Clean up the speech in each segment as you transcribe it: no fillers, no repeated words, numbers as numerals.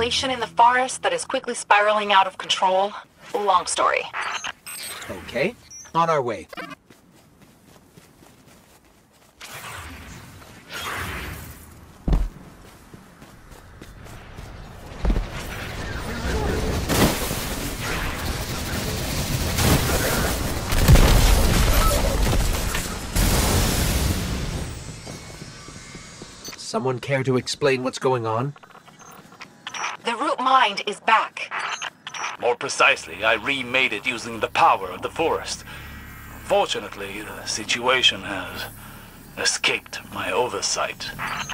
situation in the forest that is quickly spiraling out of control. Long story. Okay, on our way. Someone care to explain what's going on? The root mind is back. More precisely, I remade it using the power of the forest. Fortunately, the situation has escaped my oversight.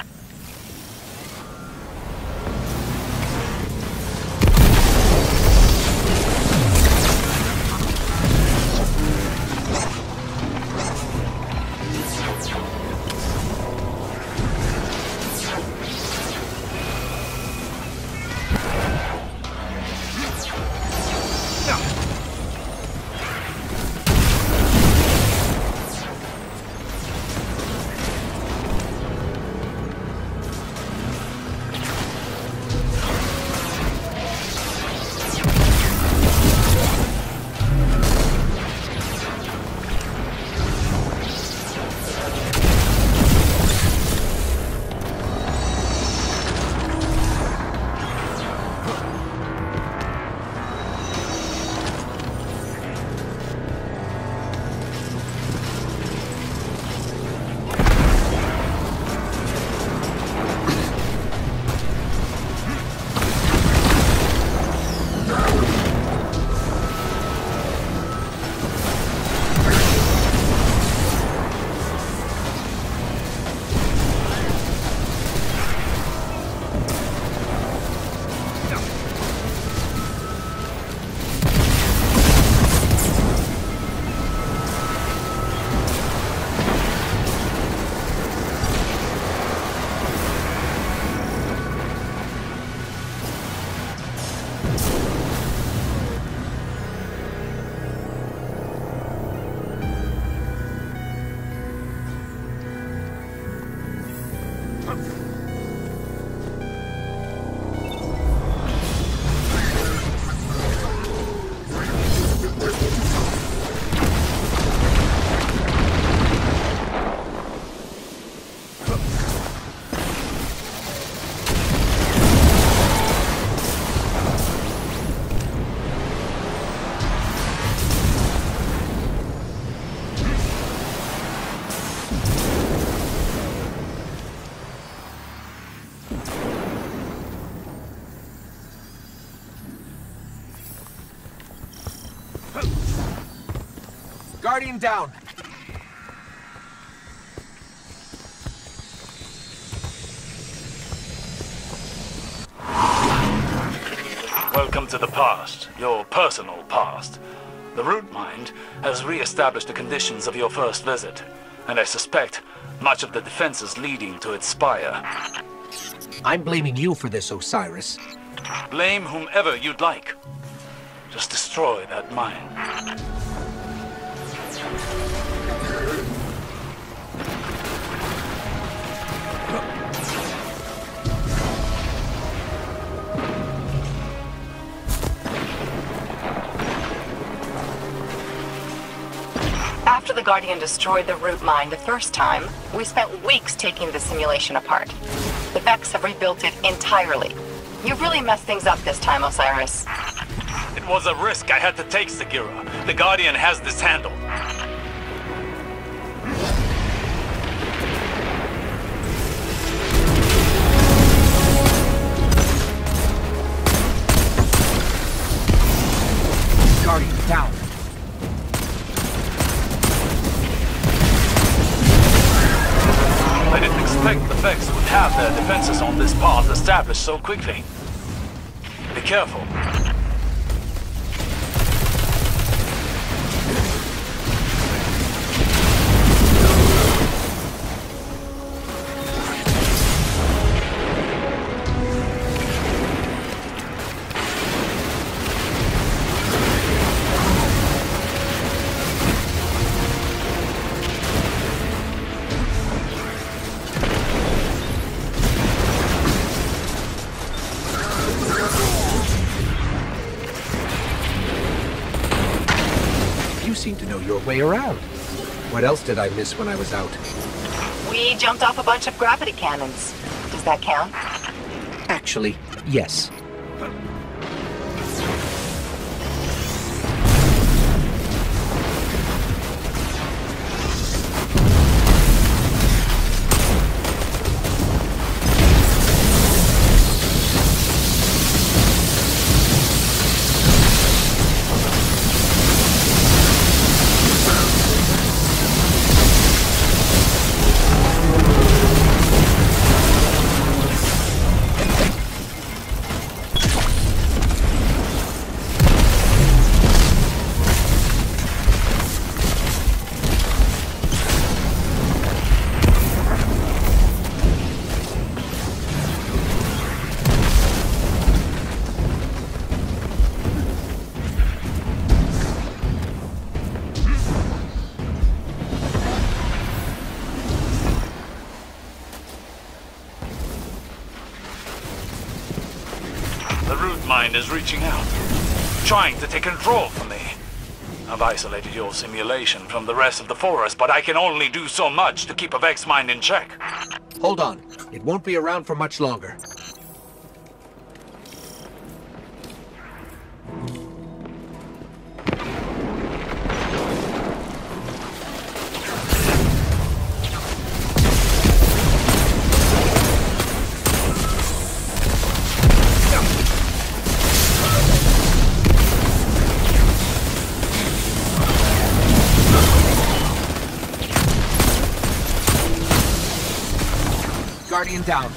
Guardian down! Welcome to the past, your personal past. The Root Mind has re-established the conditions of your first visit, and I suspect much of the defenses leading to its spire. I'm blaming you for this, Osiris. Blame whomever you'd like. Just destroy that mind. After the Guardian destroyed the root mind the first time, we spent weeks taking the simulation apart. The Vex have rebuilt it entirely. You've really messed things up this time, Osiris. It was a risk I had to take, Sagira. The Guardian has this handled. Guardian down. I didn't expect the Vex would have their defenses on this path established so quickly. Be careful. You seem to know your way around. What else did I miss when I was out? We jumped off a bunch of gravity cannons. Does that count? Actually, yes. The root mind is reaching out, trying to take control from me. I've isolated your simulation from the rest of the forest, but I can only do so much to keep a Vex mind in check. Hold on. It won't be around for much longer. Guardian down.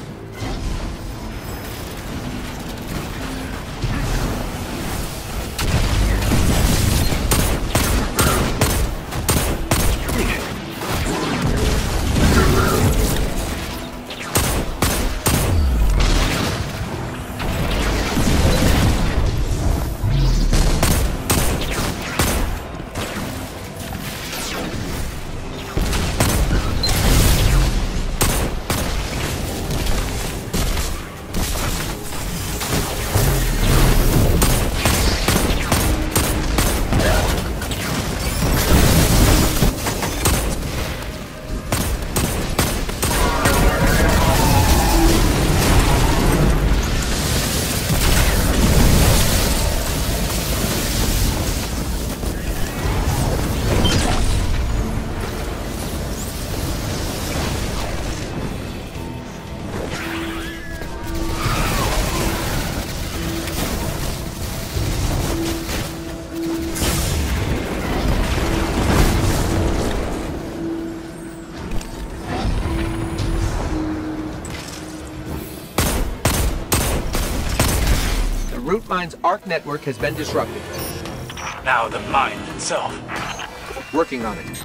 Root Mind's ARC network has been disrupted. Now the mind itself. Working on it.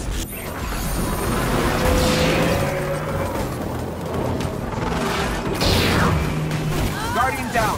Guardian down.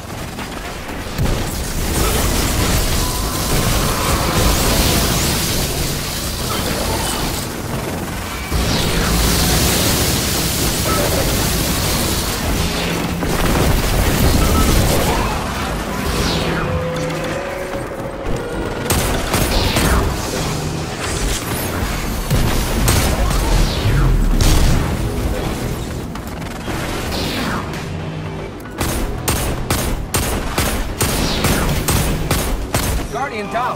Guardian down.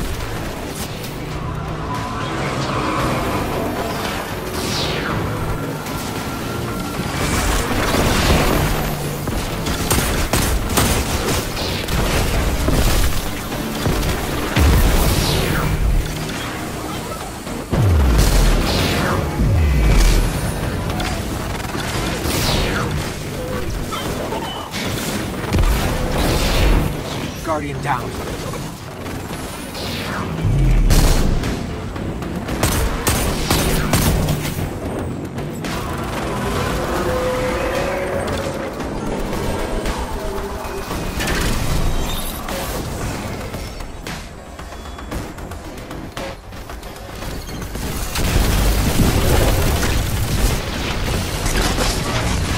Guardian down.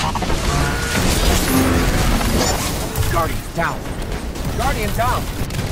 Guardian down. Guardian down.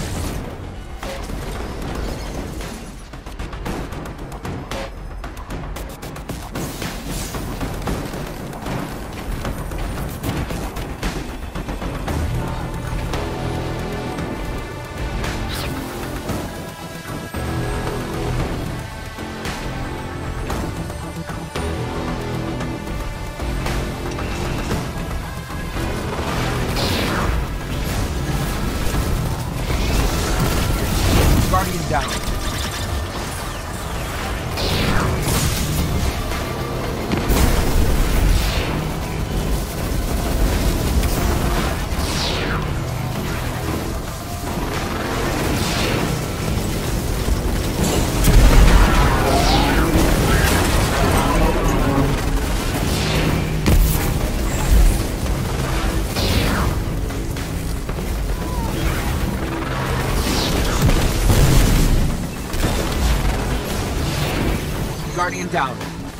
Guardian down. Guardian down.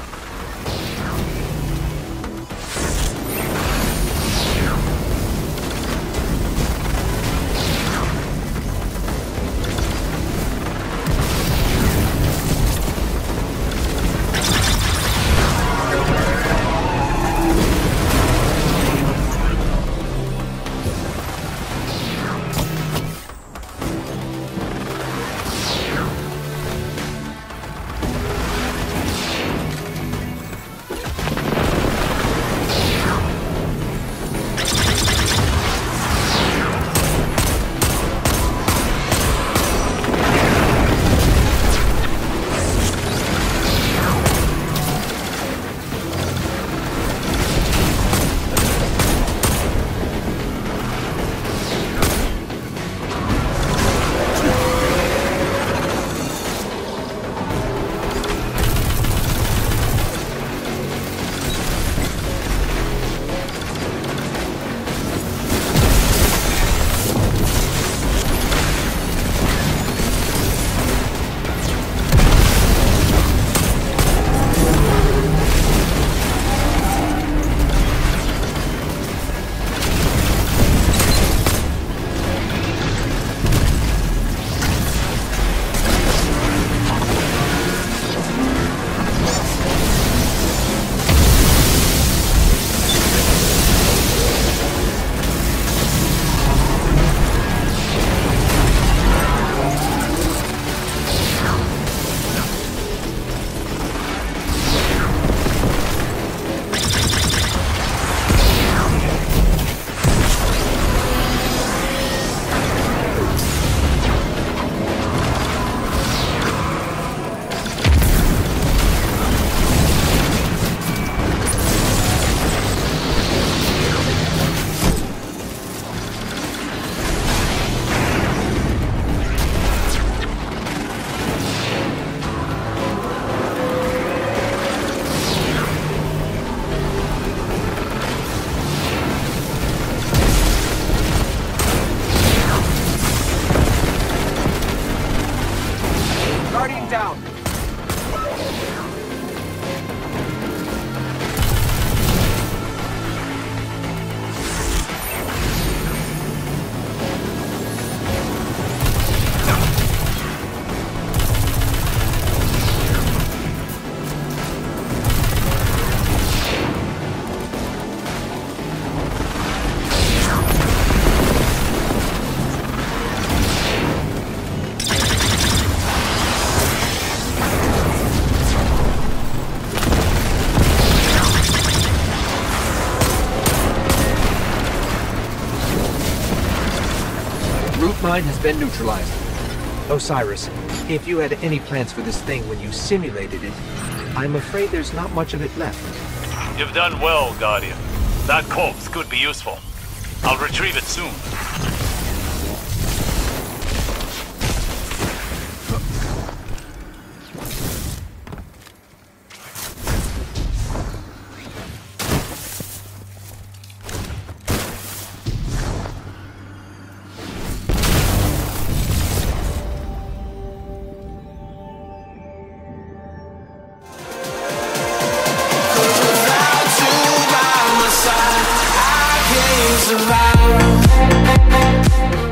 Down. Root mine has been neutralized. Osiris, if you had any plans for this thing when you simulated it, I'm afraid there's not much of it left. You've done well, Guardian. That corpse could be useful. I'll retrieve it soon. Survive.